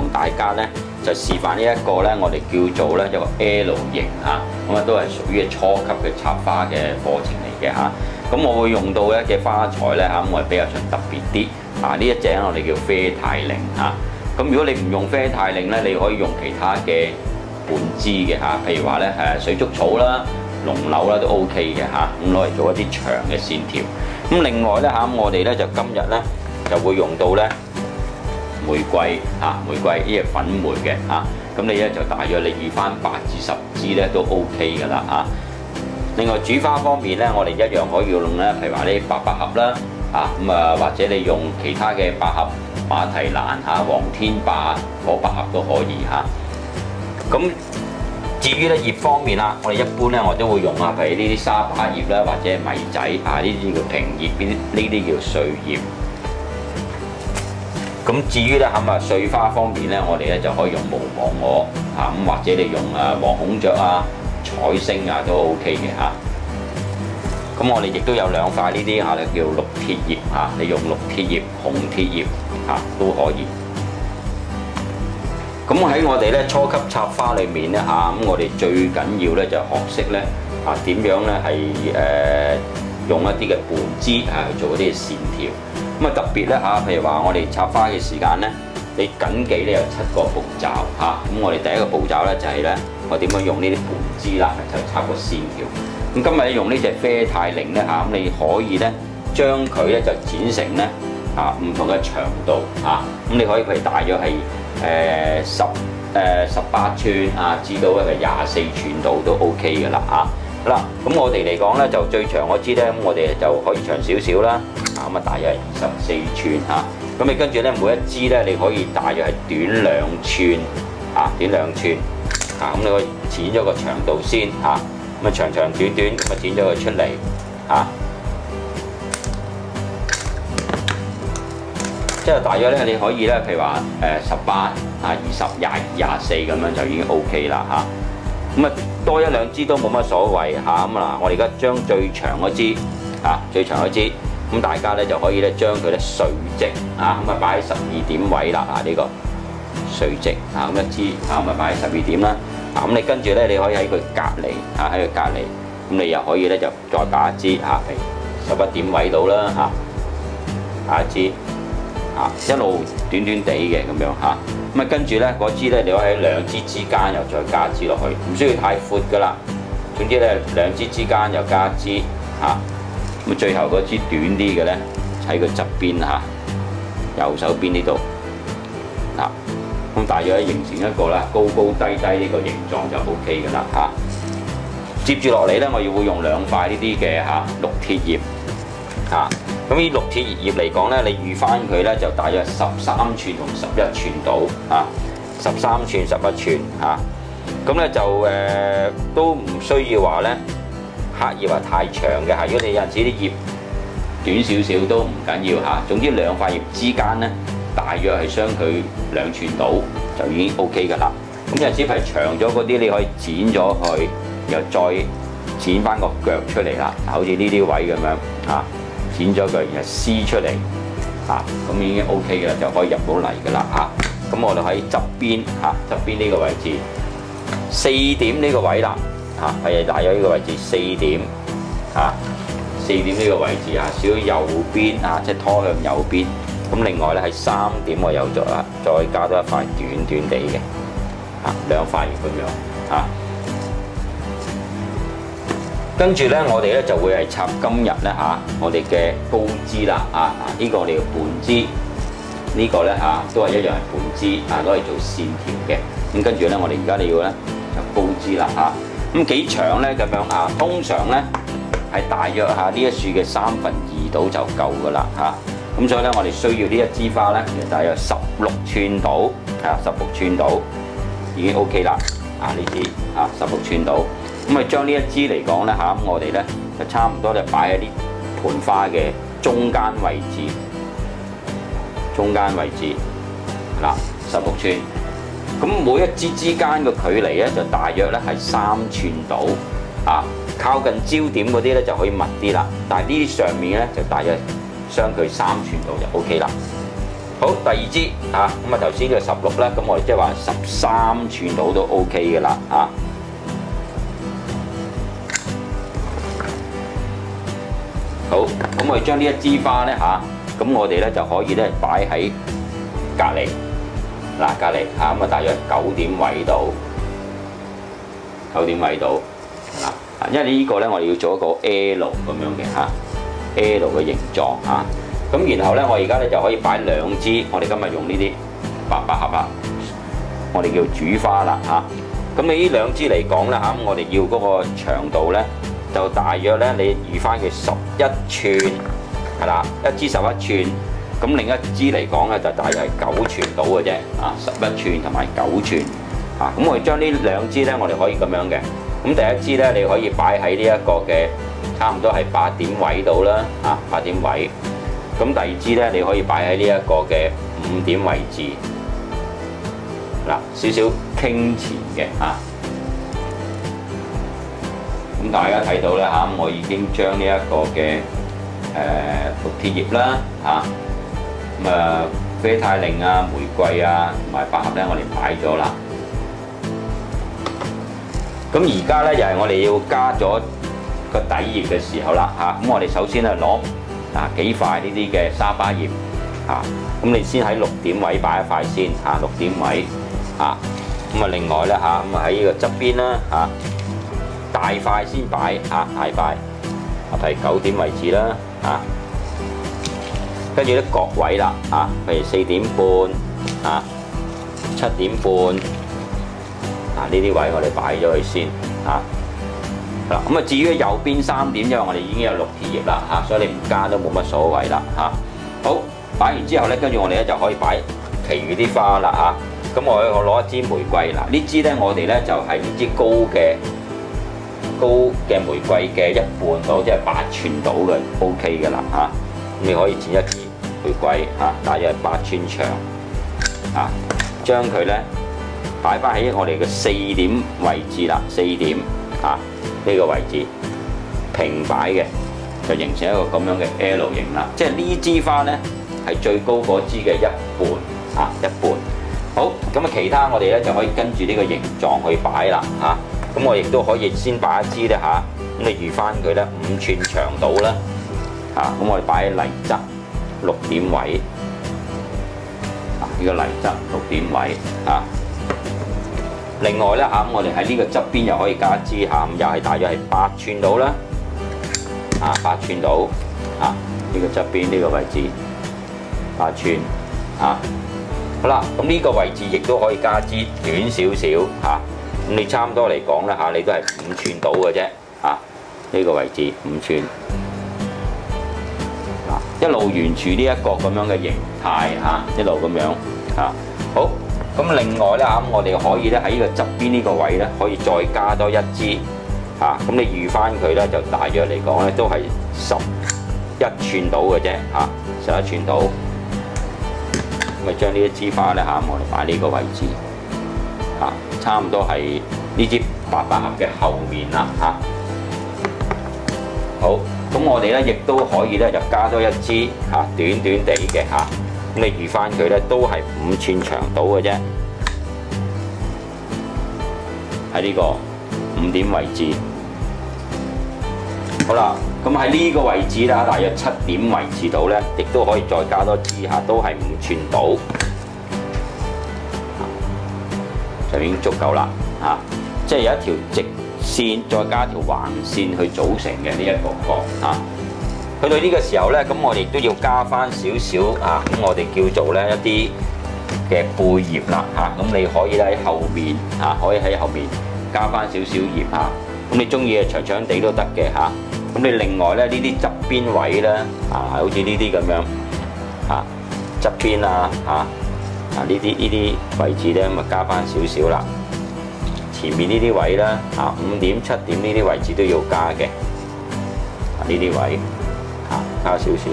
大家咧就示範呢一個咧，我哋叫做咧一個 L 型嚇，咁啊都係屬於初級嘅插花嘅課程嚟嘅嚇。咁我會用到咧嘅花材咧嚇，咁我係比較上特別啲啊。呢一隻我哋叫啡太靈嚇。咁如果你唔用啡太靈咧，你可以用其他嘅本枝嘅嚇，譬如話咧水竹草啦、龍柳啦都 OK 嘅嚇，咁攞嚟做一啲長嘅線條。咁另外咧嚇，我哋咧就今日咧就會用到咧玫瑰嚇，玫瑰呢係粉梅嘅嚇，咁你咧就大約你預翻8至10支咧都 OK 噶啦嚇。另外主花方面咧，我哋一樣可以用咧，譬如話啲白百合啦咁或者你用其他嘅百合、馬蹄蘭黃天霸、火百合都可以嚇。咁至於咧葉方面啦，我哋一般咧我都會用譬如呢啲沙巴葉啦，或者米仔呢啲叫平葉，呢啲叫碎葉。咁至於咧碎花方面咧，我哋咧就可以用無忘我咁或者你用黃孔雀彩星都 OK 嘅嚇。咁我哋亦都有2塊呢啲叫綠鐵葉你用綠鐵葉、紅鐵葉都可以。咁喺我哋咧初級插花裏面咧咁我哋最緊要咧就學識咧點樣咧係用一啲嘅半枝去做一啲線條。咁特別咧譬如話我哋插花嘅時間咧，你緊記咧有7個步驟咁我哋第一個步驟咧就係咧我點樣用呢啲半枝啦，就插個線條。咁今日用呢隻啡太靈咧咁你可以咧將佢咧就剪成咧唔同嘅長度咁你可以譬如大約係18寸至到24寸度都 OK 嘅啦好啦，咁我哋嚟講咧就最長嗰支咧，咁我哋就可以長少少啦咁大約係24寸咁你跟住咧每一支咧你可以大約係短2寸短2寸咁你可以剪咗個長度先咁長長短短咁剪咗佢出嚟即係大約咧你可以咧譬如話18、20、22、24咁樣就已經 OK 啦咁多1、2支都冇乜所謂咁我哋而家將最長嗰支最長嗰支咁大家咧就可以咧將佢咧垂直咁擺喺12點位啦呢個垂直咁一支咁擺喺12點啦咁你跟住咧你可以喺佢隔離喺佢隔離咁你又可以咧就再擺一支譬如11點位到啦下一支一路短短地嘅咁樣咁跟住咧嗰支咧你可以喺2支之間又再加支落去，唔需要太闊噶啦。總之咧2支之間又加一支咁最後嗰支短啲嘅咧喺佢側邊右手邊呢度咁大約形成一個啦高高低低呢個形狀就 OK 噶啦接住落嚟咧，我會用2塊呢啲嘅綠鐵葉咁呢綠鐵葉嚟講咧，你預翻佢咧就大約13寸同11寸到13寸、11寸咁咧就都唔需要話咧刻意話太長嘅如果你有陣時啲葉短少少都唔緊要總之2塊葉之間咧大約係相距2寸到就已經 OK 噶啦。咁有陣時係長咗嗰啲，你可以剪咗佢，然後再剪翻個腳出嚟啦，好似呢啲位咁樣剪咗佢，然後撕出嚟咁已經 OK 嘅啦，就可以入到嚟嘅啦咁我哋喺側邊側邊呢個位置4點呢個位啦係大約呢個位置4點4點呢個位置少少右邊即係拖向右邊。咁另外咧係3點我有咗再加多一塊短短地嘅2塊咁樣跟住咧，我哋咧就會係插今日咧我哋嘅高枝啦呢個我哋嘅半枝，呢個咧都係一樣係半枝攞嚟做線條嘅。咁跟住咧，我哋而家你要咧就高枝啦咁幾長咧咁樣通常咧係大約呢一樹嘅2/3度就夠噶啦咁所以咧，我哋需要呢一支花咧，其實大約16寸到16寸到已經 OK 啦呢支16寸到。咁將呢一支嚟講咧我哋咧就差唔多就擺喺啲盆花嘅中間位置16寸。咁每一支之間嘅距離咧就大約咧係3寸到靠近焦點嗰啲咧就可以密啲啦，但係呢啲上面咧就大約相距3寸到就 OK 啦好，第二支嚇，咁啊頭先呢個16啦，咁我哋即係話13寸到都 OK 嘅啦嚇。好，咁我哋將呢一支花咧嚇，咁我哋咧就可以咧擺喺隔離，嗱隔離嚇，咁啊大約9點位度，9點位度嗱，因為呢個咧我哋要做一個 L 咁樣嘅嚇 ，L 嘅形狀嚇。咁然後咧，我而家咧就可以擺2支，我哋今日用呢啲白百合啊，我哋叫主花啦嚇。咁你呢2支嚟講咧嚇，我哋要嗰個長度咧，就大約咧你預翻佢11寸，係啦，一支11寸。咁另一支嚟講咧，就大約係9寸到嘅啫，啊11寸同埋9寸。啊，咁我哋將呢2支咧，我哋可以咁樣嘅。咁第一支咧，你可以擺喺呢一個嘅差唔多係8點位度啦，啊8點位。咁第二支咧，你可以擺喺呢一個嘅5點位置，嗱少少傾前嘅嚇。咁大家睇到咧嚇，我已經將呢一個嘅綠鐵葉啦嚇，咁啊啡肽靈啊、玫瑰啊同埋百合咧，我哋擺咗啦。咁而家咧又係我哋要加咗個底葉嘅時候啦嚇。咁我哋首先係攞幾塊呢啲嘅沙巴葉嚇，咁你先喺6點位擺一塊先嚇，6點位嚇，咁啊另外咧嚇，咁啊喺呢個側邊啦嚇，大塊先擺嚇，大塊係9點位置啦嚇，跟住咧角位啦嚇，譬如4點半嚇、7點半啊呢啲位我哋擺咗佢先嚇。咁啊，至於右邊3點，因為我哋已經有綠鐵葉啦嚇，所以你唔加都冇乜所謂啦嚇。好，擺完之後咧，跟住我哋咧就可以擺其餘啲花啦嚇。咁我攞一支玫瑰嗱，呢支咧我哋咧就係呢支高嘅玫瑰嘅1半到，即係8寸到嘅 OK 嘅啦嚇。咁你可以剪一支玫瑰嚇，大約8寸長嚇，將佢咧擺翻喺我哋嘅4點位置啦，4點嚇。呢個位置平擺嘅，就形成一個咁樣嘅 L 型啦。即係呢支花咧係最高嗰支嘅1半啊，1半。好，咁啊其他我哋咧就可以跟住呢個形狀去擺啦嚇。咁我亦都可以先擺一支咧嚇，咁你預翻佢咧5寸長度啦嚇。咁我哋擺喺泥側6點位啊，呢個泥側6點位啊。另外咧嚇，我哋喺呢個側邊又可以加一支嚇，又係大約係8寸到啦，啊8寸到啊，呢個側邊呢個位置8寸啊，好啦，咁呢個位置亦都可以加支短少少嚇，咁你差唔多嚟講咧嚇，你都係5寸到嘅啫嚇，呢個位置5寸，一路沿住呢一個咁樣嘅形態嚇，一路咁樣嚇，好。咁另外咧嚇，我哋可以咧喺呢個側邊呢個位咧，可以再加多一支嚇。咁你預翻佢咧，就大約嚟講咧都係11寸到嘅啫嚇，11寸到。咁咪將呢一支花咧嚇，我哋擺呢個位置嚇，差唔多係呢支白百合嘅後面啦嚇。好，咁我哋咧亦都可以咧就加多一支嚇，短短地嘅嚇。咁你預翻佢咧都係5寸長到嘅啫，喺呢個5點位置。好啦，咁喺呢個位置啦，大約7點位置度咧，亦都可以再加多支嚇，都係5寸到，就已經足夠啦嚇。即係有一條直線，再加條橫線去組成嘅呢一個角嚇。去到呢個時候咧，咁我哋都要加翻少少啊，咁我哋叫做咧一啲嘅貝葉啦嚇，咁你可以咧喺後面嚇，可以喺後面加翻少少葉嚇，咁你中意長長地都得嘅嚇，咁你另外咧呢啲側邊位咧啊，好似呢啲咁樣嚇，側邊啊嚇啊呢啲位置咧，咁啊加翻少少啦，前面呢啲位咧啊5點7點呢啲位置都要加嘅，啊呢啲位。加少少，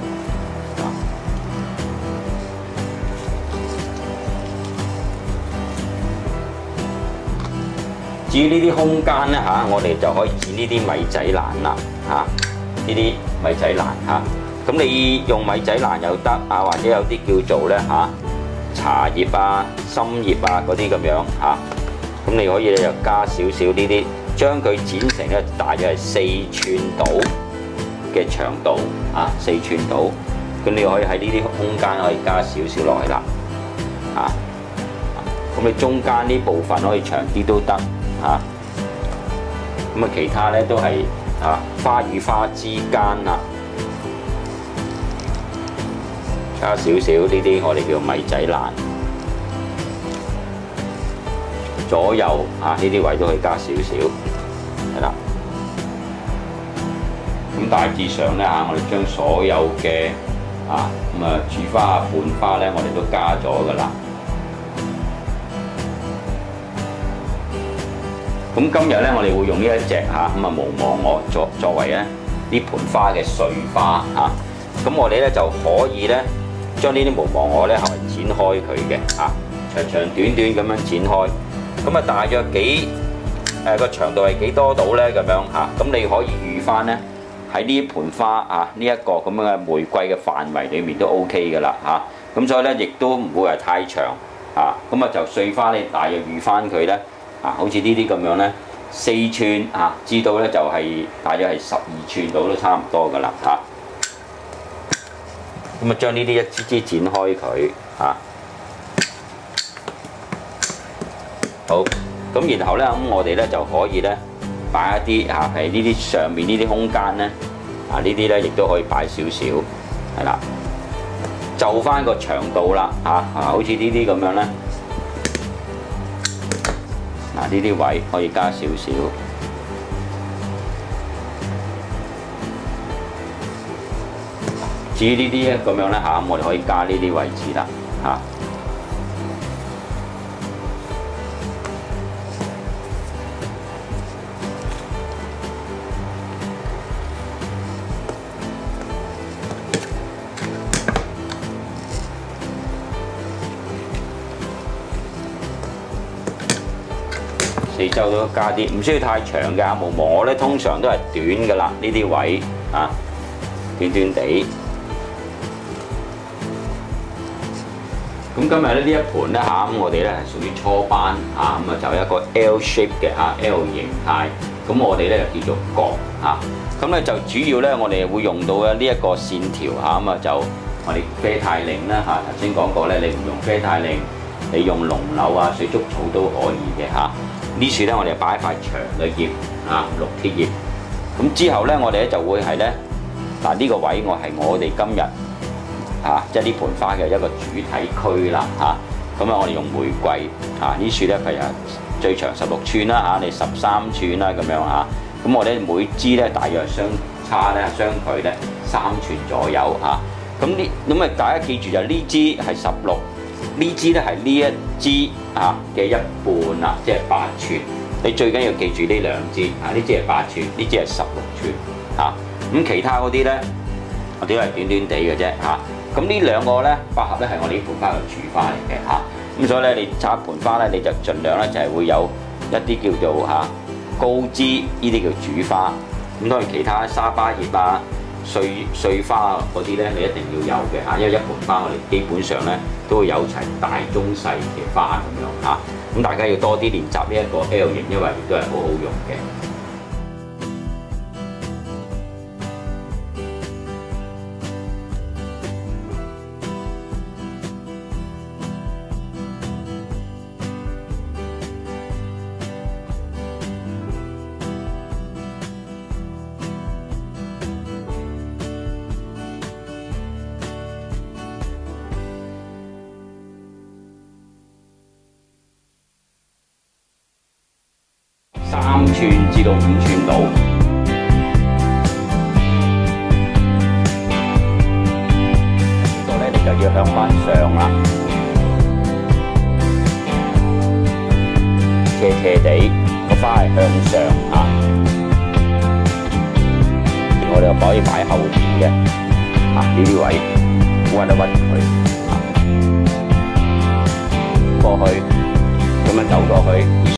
至於呢啲空間咧嚇，我哋就可以剪呢啲米仔蘭啦嚇，呢啲米仔蘭嚇， 咁你用米仔蘭又得啊，或者有啲叫做咧茶葉啊、參葉啊嗰啲咁樣嚇。咁你可以咧就加少少呢啲，將佢剪成咧大約係4寸到嘅長度啊，4寸到。咁你可以喺呢啲空間可以加少少落去啦，咁你中間呢部分可以長啲都得嚇。咁其他咧都係花與花之間加少少呢啲我哋叫米仔蘭，左右呢啲位都可以加少少，係啦。咁大致上咧我哋將所有嘅柱花半花咧，我哋都加咗㗎啦。咁今日咧，我哋會用呢一隻無忘我作為咧呢盤花嘅碎花咁我哋咧就可以咧將呢啲無忘我咧係剪開佢嘅長長短短咁樣剪開。咁大約個長度係幾多度咧？咁樣咁你可以預翻咧。喺呢盤花呢一個咁樣嘅玫瑰嘅範圍裏面都 OK 嘅啦咁所以咧亦都唔會係太長咁就碎花你大約預翻佢咧好似呢啲咁樣咧4寸至到咧就係大約係12寸到都差唔多嘅啦咁將呢啲一支支剪開佢好，咁然後咧咁我哋咧就可以咧。擺一啲係呢啲上面呢啲空間咧，呢啲咧亦都可以擺少少，係啦，就翻個長度啦，好似呢啲咁樣咧，呢啲位可以加少少。至於呢啲咁樣咧我哋可以加呢啲位置啦，四周都加啲，唔需要太長嘅無忘我咧，通常都係短嘅啦，呢啲位短短地。咁今日咧呢一盤咧咁我哋咧係屬於初班就一個 L shape 嘅L 形態，咁我哋咧就叫做角咁咧就主要咧我哋會用到呢一個線條就我哋啡肽綾啦頭先講過咧，你唔用啡肽綾，你用龍柳水竹草都可以嘅呢處咧，我哋擺一塊長嘅葉綠鐵葉。咁之後咧，我哋咧就會係咧呢個位我哋今日即係呢盤花嘅一個主體區啦咁我哋用玫瑰呢處咧係最長16寸啦你13寸啦咁樣咁我哋每支咧大約相距咧3寸左右咁大家記住就呢支係16。呢支咧係呢一支嘅一半啦，即係8寸。你最緊要記住呢兩支呢支係8寸，呢支係16寸咁其他嗰啲咧，我哋都係短短地嘅啫咁呢兩個咧百合咧係我哋呢盤花嘅主花嚟嘅咁所以咧你插一盤花咧，你就盡量咧就係會有一啲叫做高枝，呢啲叫主花。咁當然其他沙巴葉碎花嗰啲咧，你一定要有嘅因為一盤花我哋基本上咧都會有齊大、中、細嘅花咁樣咁大家要多啲練習呢一個 L 型，因為亦都係好好用嘅。3寸至到5寸度。呢度咧，你就要向翻上啦，斜斜地個花係向上我哋可以擺後邊嘅呢啲位屈一屈佢過去，咁樣走過去。